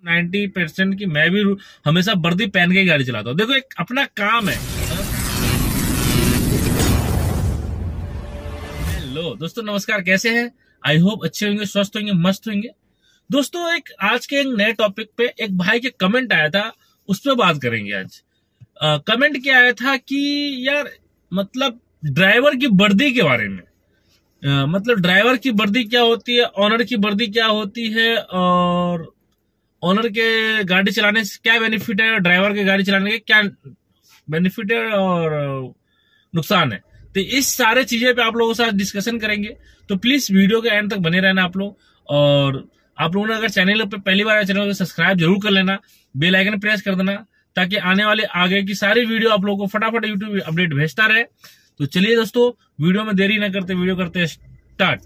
90% की मैं भी हमेशा वर्दी पहन के ही गाड़ी चलाता हूँ। देखो एक अपना काम है। हेलो दोस्तों, नमस्कार, कैसे हैं? आई होप अच्छे होंगे, स्वस्थ होंगे, मस्त होंगे। दोस्तों आज के एक नए टॉपिक पे एक भाई के कमेंट आया था, उस पर बात करेंगे आज। कमेंट क्या आया था कि यार मतलब ड्राइवर की वर्दी के बारे में, मतलब ड्राइवर की वर्दी क्या होती है, ऑनर की वर्दी क्या होती है, और ऑनर के गाड़ी चलाने से क्या बेनिफिट है, ड्राइवर के गाड़ी चलाने के क्या बेनिफिट है और नुकसान है। तो इस सारे चीजें पे आप लोगों के साथ डिस्कशन करेंगे, तो प्लीज वीडियो के एंड तक बने रहना आप लोग। और आप लोगों ने अगर चैनल पे पहली बार चैनल को सब्सक्राइब जरूर कर लेना, बेल आइकन प्रेस कर देना, ताकि आने वाले आगे की सारी वीडियो आप लोगों को फटाफट यूट्यूब अपडेट भेजता रहे। तो चलिए दोस्तों, वीडियो में देरी न करते वीडियो करते स्टार्ट।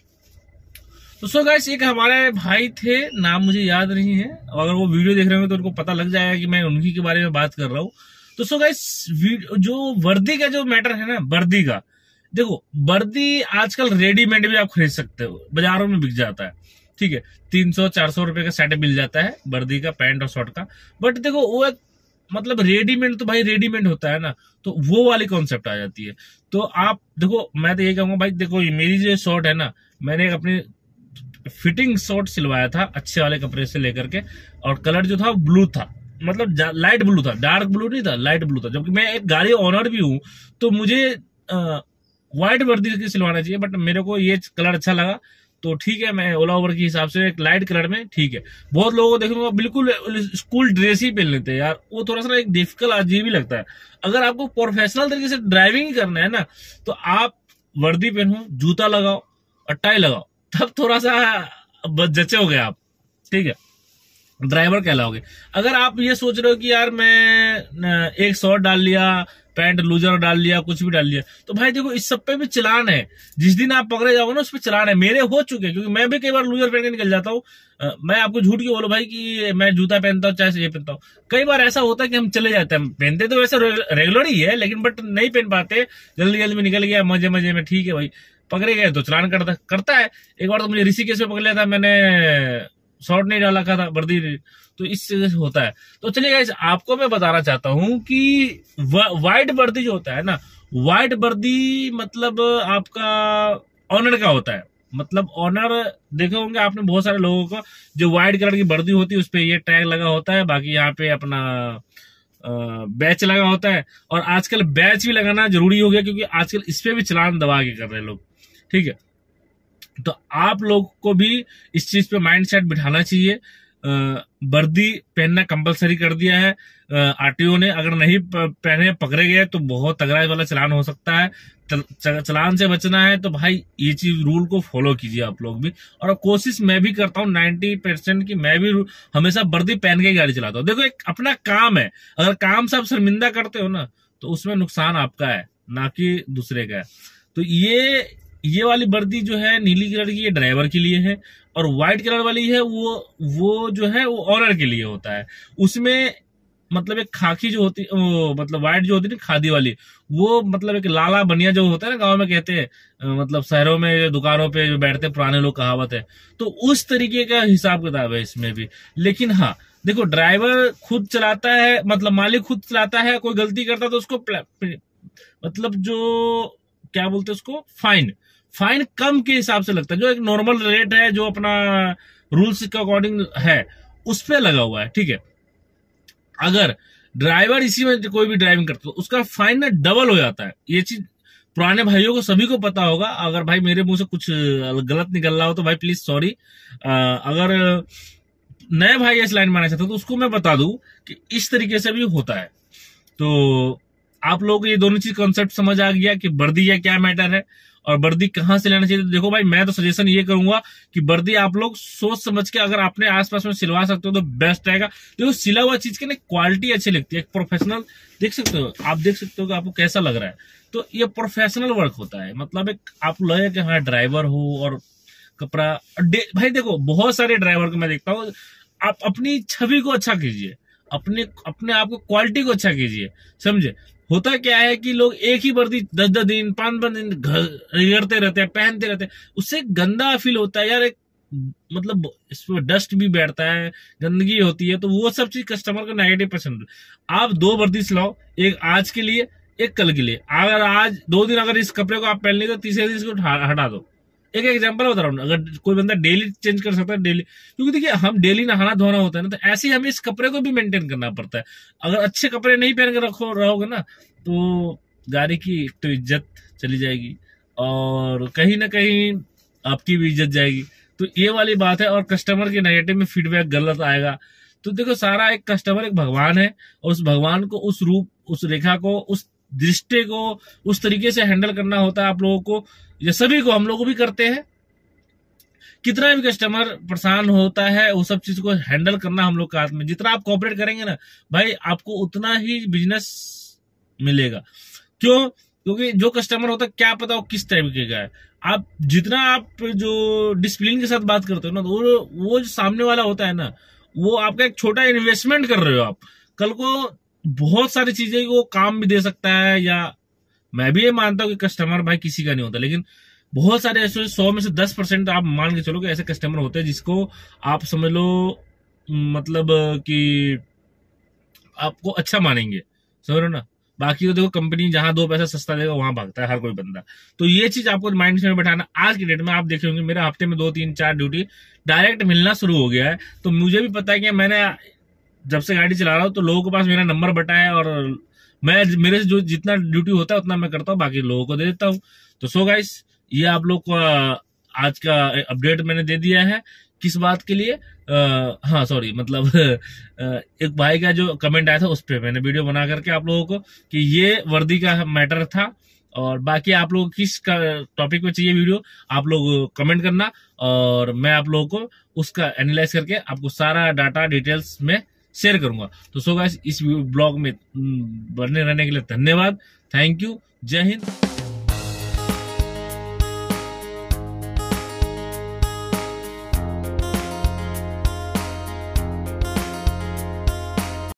तो सो गाइस, एक हमारे भाई थे, नाम मुझे याद नहीं है, अगर वो वीडियो देख रहे होंगे तो उनको पता लग जाएगा कि मैं उन्हीं के बारे में बात कर रहा हूँ। तो सो गाइस, जो वर्दी का जो मैटर है ना, वर्दी का, देखो वर्दी आजकल रेडीमेड भी आप खरीद सकते हो, बाजारों में बिक जाता है, ठीक है। 300-400 रुपए का सेट मिल जाता है वर्दी का, पैंट और शर्ट का। बट देखो वो एक मतलब रेडीमेड तो भाई रेडीमेड होता है ना, तो वो वाली कॉन्सेप्ट आ जाती है। तो आप देखो, मैं तो ये कहूंगा भाई, देखो मेरी जो शर्ट है ना, मैंने अपनी फिटिंग शर्ट सिलवाया था अच्छे वाले कपड़े से लेकर के, और कलर जो था ब्लू था, मतलब लाइट ब्लू था, डार्क ब्लू नहीं था, लाइट ब्लू था। जबकि मैं एक गाड़ी ऑनर भी हूं, तो मुझे व्हाइट वर्दी सिलवाना चाहिए, बट मेरे को ये कलर अच्छा लगा, तो ठीक है, मैं ओला ओवर के हिसाब से एक लाइट कलर में, ठीक है। बहुत लोगों को देखूंगा बिल्कुल स्कूल ड्रेस ही पहन लेते हैं यार, वो थोड़ा सा एक डिफिकल्ट अजीब ही लगता है। अगर आपको प्रोफेशनल तरीके से ड्राइविंग करना है ना, तो आप वर्दी पहनो, जूता लगाओ और टाई लगाओ, तब थोड़ा सा जचे हो गए आप, ठीक है, ड्राइवर कहलाओगे। अगर आप ये सोच रहे हो कि यार मैं एक शॉर्ट डाल लिया, पैंट लूजर डाल लिया, कुछ भी डाल लिया, तो भाई देखो इस सब पे भी चलान है। जिस दिन आप पकड़े जाओगे ना, उस पर चलान है। मेरे हो चुके हैं, क्योंकि मैं भी कई बार लूजर पहन के निकल जाता हूँ। मैं आपको झूठ क्यों बोलूं भाई कि मैं जूता पहनता हूँ चाहे ये पहनता हूँ। कई बार ऐसा होता है कि हम चले जाते हैं, पहनते तो वैसे रेगुलर ही है, लेकिन बट नहीं पहन पाते, जल्दी जल्दी में निकल गया, मजे मजे में, ठीक है भाई, पकड़े गए तो चलान करता है। एक बार तो मुझे ऋषिकेश में पकड़ लिया था, मैंने शॉर्ट नहीं डाला था वर्दी, तो इससे होता है। तो चलिए गाइस, आपको मैं बताना चाहता हूं कि व्हाइट वर्दी जो होता है ना, व्हाइट वर्दी मतलब आपका ऑनर का होता है। मतलब ऑनर देखे होंगे आपने बहुत सारे लोगों को, जो व्हाइट कलर की वर्दी होती है, उस पर ये टैग लगा होता है, बाकी यहाँ पे अपना बैच लगा होता है। और आजकल बैच भी लगाना जरूरी हो गया, क्योंकि आजकल इस पे भी चलान दबा के कर रहे हैं लोग, ठीक है। तो आप लोग को भी इस चीज पे माइंड सेट बिठाना चाहिए। वर्दी पहनना कंपलसरी कर दिया है आरटीओ ने। अगर नहीं पहने, पकड़े गए तो बहुत तगड़ा वाला चलान हो सकता है। चलान से बचना है तो भाई ये चीज रूल को फॉलो कीजिए आप लोग भी। और कोशिश मैं भी करता हूँ 90% की, मैं भी हमेशा वर्दी पहन के ही गाड़ी चलाता हूँ। देखो एक अपना काम है, अगर काम से आप शर्मिंदा करते हो ना, तो उसमें नुकसान आपका है, ना कि दूसरे का है। तो ये वाली वर्दी जो है नीली कलर की, ये ड्राइवर के लिए है, और व्हाइट कलर वाली है वो जो है वो ऑनर के लिए होता है। उसमें मतलब एक खाकी जो होती, मतलब व्हाइट जो होती है ना, खादी वाली, वो मतलब एक लाला बनिया जो होता है ना, गांव में कहते हैं, मतलब शहरों में दुकानों पे जो बैठते पुराने लोग, कहावत है। तो उस तरीके का हिसाब किताब है इसमें भी। लेकिन हाँ देखो, ड्राइवर खुद चलाता है, मतलब मालिक खुद चलाता है, कोई गलती करता है तो उसको मतलब जो क्या बोलते हैं उसको, फाइन कम के हिसाब से लगता है। जो एक नॉर्मल रेट है, जो अपना रूल्स के अकॉर्डिंग है, उस पे लगा हुआ है, ठीक है। अगर ड्राइवर इसी में कोई भी ड्राइविंग करता है, तो उसका फाइन ना डबल हो जाता है। ये चीज पुराने भाइयों को सभी को पता होगा। अगर भाई मेरे मुंह से कुछ गलत निकल रहा हो तो भाई प्लीज सॉरी। अगर नए भाई इस लाइन में आना चाहते हो तो उसको मैं बता दूं कि इस तरीके से भी होता है। तो आप लोग ये दोनों चीज कॉन्सेप्ट समझ आ गया कि वर्दी का क्या मैटर है और वर्दी कहां से लेना चाहिए। तो देखो भाई, मैं तो सजेशन ये करूंगा कि वर्दी आप लोग सोच समझ के अगर अपने आसपास में सिलवा सकते हो तो बेस्ट रहेगा। देखो सिला हुआ चीज की ना क्वालिटी अच्छी लगती है, एक प्रोफेशनल देख सकते हो, आप देख सकते हो कि आपको कैसा लग रहा है। तो ये प्रोफेशनल वर्क होता है, मतलब एक आप लगे कि हाँ ड्राइवर हो और कपड़ा। भाई देखो बहुत सारे ड्राइवर को मैं देखता हूँ, आप अपनी छवि को अच्छा कीजिए, अपने आप को क्वालिटी को अच्छा कीजिए, समझे। होता क्या है कि लोग एक ही वर्दी 10-10 दिन 5-5 दिन रगड़ते रहते हैं, पहनते रहते हैं, उससे गंदा फील होता है यार। एक मतलब इसमें डस्ट भी बैठता है, गंदगी होती है, तो वो सब चीज कस्टमर को नेगेटिव पसंद। आप 2 वर्दी सिलाओ, एक आज के लिए, एक कल के लिए। अगर आज 2 दिन अगर इस कपड़े को आप पहन ली तो तीसरे दिन इसको हटा दो। एक एग्जांपल बता रहा हूँ, अगर कोई बंदा डेली चेंज कर सकता है डेली, क्योंकि देखिए हम डेली नहाना धोना होता है ना, तो ऐसे ही हमें इस कपड़े को भी मेंटेन करना पड़ता है। अगर अच्छे कपड़े नहीं पहन कर रहोगे ना, तो गाड़ी की तो इज्जत चली जाएगी और कहीं ना कहीं आपकी भी इज्जत जाएगी। तो ये वाली बात है। और कस्टमर के नेगेटिव में फीडबैक गलत आएगा। तो देखो, सारा एक कस्टमर एक भगवान है, और उस भगवान को, उस रूप, उस रेखा को, उस दृष्टि को उस तरीके से हैंडल करना होता है आप लोगों को, या सभी को, हम लोग भी करते हैं। कितना भी कस्टमर परेशान होता है, वो सब चीज को हैंडल करना हम लोग का हाथ में। जितना आप कोऑपरेट करेंगे ना भाई, आपको उतना ही बिजनेस मिलेगा। क्यों? क्योंकि जो कस्टमर होता है, क्या पता वो किस तरीके का है। आप जितना आप जो डिसिप्लिन के साथ बात करते हो ना, तो वो जो सामने वाला होता है ना, वो आपका एक छोटा इन्वेस्टमेंट कर रहे हो आप। कल को बहुत सारी चीजें वो काम भी दे सकता है। या मैं भी ये मानता हूँ कि कस्टमर भाई किसी का नहीं होता, लेकिन बहुत सारे ऐसे 100 में से 10% आप मान के चलो कि ऐसे कस्टमर होते हैं जिसको आप समझ लो मतलब कि आपको अच्छा मानेंगे, समझ लो ना। बाकी तो देखो, कंपनी जहां 2 पैसा सस्ता देगा वहां भागता है हर कोई बंदा। तो ये चीज आपको माइंड में बैठाना। आज की डेट में आप देखे होंगे, मेरा हफ्ते में 2, 3, 4 ड्यूटी डायरेक्ट मिलना शुरू हो गया है। तो मुझे भी पता है कि मैंने जब से गाड़ी चला रहा हूँ, तो लोगों के पास मेरा नंबर बटा है, और मैं मेरे से जो जितना ड्यूटी होता है उतना मैं करता हूँ, बाकी लोगों को दे देता हूँ। तो सो गाइस, ये आप लोग को आज का अपडेट मैंने दे दिया है। किस बात के लिए? हाँ सॉरी, मतलब एक भाई का जो कमेंट आया था उस पर मैंने वीडियो बना करके आप लोगों को, कि ये वर्दी का मैटर था। और बाकी आप लोग किस टॉपिक पे चाहिए वीडियो, आप लोग कमेंट करना, और मैं आप लोगों को उसका एनालाइज करके आपको सारा डाटा डिटेल्स में शेयर करूंगा। तो सो गाइस, इस ब्लॉग में बने रहने के लिए धन्यवाद। Thank you. जय हिंद।